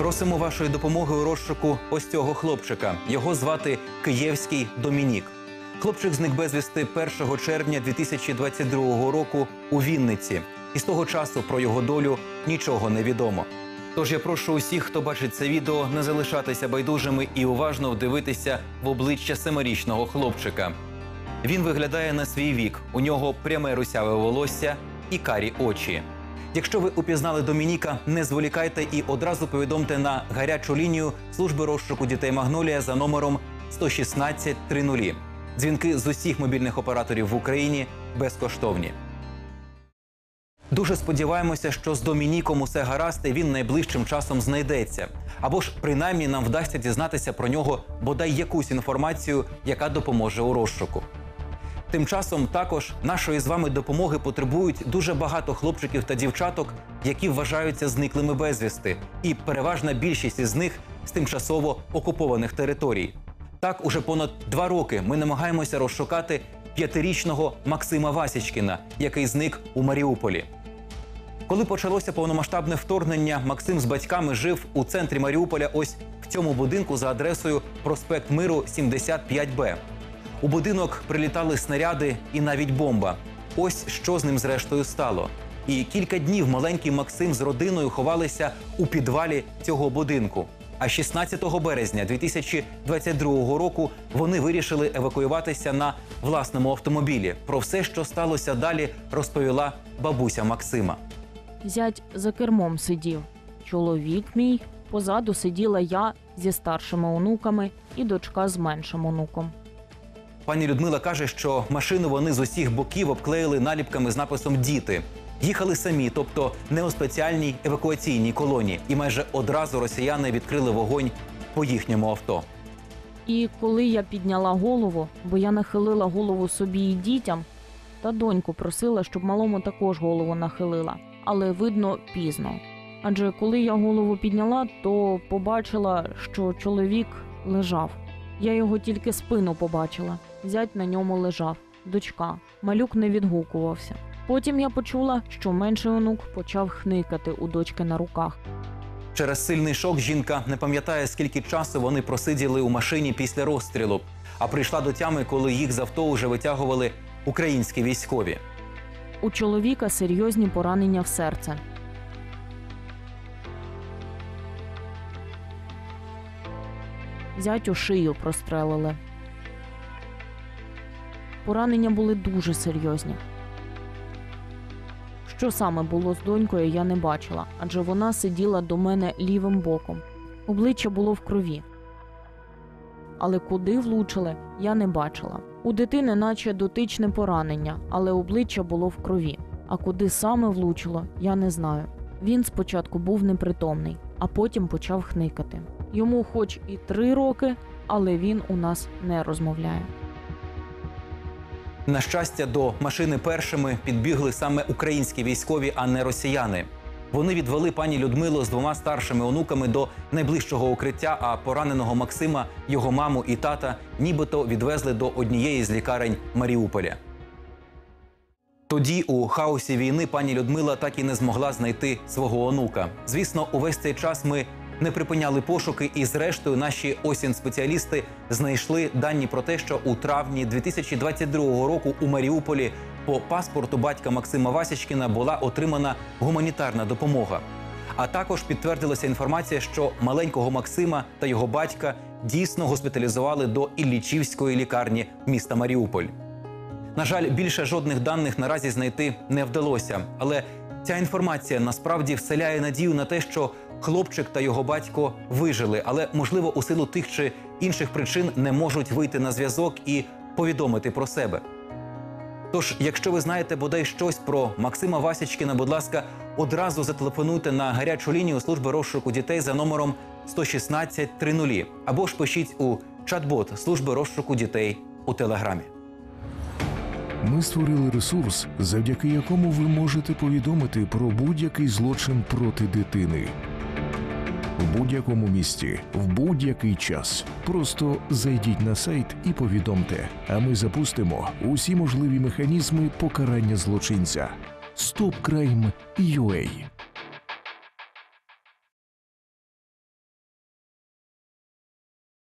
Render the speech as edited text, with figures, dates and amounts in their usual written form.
Просимо вашої допомоги у розшуку ось цього хлопчика. Його звати Києвський Домінік. Хлопчик зник безвісти 1 червня 2022 року у Вінниці. І з того часу про його долю нічого не відомо. Тож я прошу усіх, хто бачить це відео, не залишатися байдужими і уважно вдивитися в обличчя 7-річного хлопчика. Він виглядає на свій вік. У нього пряме русяве волосся і карі очі. Якщо ви упізнали Домініка, не зволікайте і одразу повідомте на гарячу лінію служби розшуку дітей «Магнолія» за номером 116 00. Дзвінки з усіх мобільних операторів в Україні безкоштовні. Дуже сподіваємося, що з Домініком усе гаразд і він найближчим часом знайдеться. Або ж принаймні нам вдасться дізнатися про нього бодай якусь інформацію, яка допоможе у розшуку. Тим часом також нашої з вами допомоги потребують дуже багато хлопчиків та дівчаток, які вважаються зниклими безвісти. І переважна більшість із них з тимчасово окупованих територій. Так, уже понад 2 роки ми намагаємося розшукати 5-річного Максима Васічкіна, який зник у Маріуполі. Коли почалося повномасштабне вторгнення, Максим з батьками жив у центрі Маріуполя ось в цьому будинку за адресою проспект Миру, 75Б. У будинок прилітали снаряди і навіть бомба. Ось що з ним зрештою стало. І кілька днів маленький Максим з родиною ховалися у підвалі цього будинку. А 16 березня 2022 року вони вирішили евакуюватися на власному автомобілі. Про все, що сталося далі, розповіла бабуся Максима. Зять за кермом сидів. Чоловік мій, позаду сиділа я зі старшими онуками і дочка з меншим онуком. Пані Людмила каже, що машину вони з усіх боків обклеїли наліпками з написом «Діти». Їхали самі, тобто не у спеціальній евакуаційній колоні. І майже одразу росіяни відкрили вогонь по їхньому авто. І коли я підняла голову, бо я нахилила голову собі і дітям, та доньку просила, щоб малому також голову нахилила. Але, видно, пізно. Адже коли я голову підняла, то побачила, що чоловік лежав. Я його тільки спину побачила. Зять на ньому лежав. Дочка. Малюк не відгукувався. Потім я почула, що менший онук почав хникати у дочки на руках. Через сильний шок жінка не пам'ятає, скільки часу вони просиділи у машині після розстрілу, а прийшла до тями, коли їх з авто вже витягували українські військові. У чоловіка серйозні поранення в серце. Зятю шию прострелили. Поранення були дуже серйозні. Що саме було з донькою, я не бачила, адже вона сиділа до мене лівим боком. Обличчя було в крові. Але куди влучили, я не бачила. У дитини наче дотичне поранення, але обличчя було в крові. А куди саме влучило, я не знаю. Він спочатку був непритомний, а потім почав хникати. Йому хоч і 3 роки, але він у нас не розмовляє. На щастя, до машини першими підбігли саме українські військові, а не росіяни. Вони відвели пані Людмилу з 2 старшими онуками до найближчого укриття, а пораненого Максима, його маму і тата нібито відвезли до однієї з лікарень Маріуполя. Тоді у хаосі війни пані Людмила так і не змогла знайти свого онука. Звісно, увесь цей час ми не припиняли пошуки, і зрештою наші ОСІН-спеціалісти знайшли дані про те, що у травні 2022 року у Маріуполі по паспорту батька Максима Васічкіна була отримана гуманітарна допомога. А також підтвердилася інформація, що маленького Максима та його батька дійсно госпіталізували до Іллічівської лікарні міста Маріуполь. На жаль, більше жодних даних наразі знайти не вдалося, але ця інформація насправді вселяє надію на те, що хлопчик та його батько вижили, але, можливо, у силу тих чи інших причин не можуть вийти на зв'язок і повідомити про себе. Тож, якщо ви знаєте бодай щось про Максима Васічкіна, будь ласка, одразу зателефонуйте на гарячу лінію служби розшуку дітей за номером 116 00 або ж пишіть у чат-бот служби розшуку дітей у Телеграмі. Ми створили ресурс, завдяки якому ви можете повідомити про будь-який злочин проти дитини. В будь-якому місці, в будь-який час. Просто зайдіть на сайт і повідомте, а ми запустимо усі можливі механізми покарання злочинця. StopCrime.ua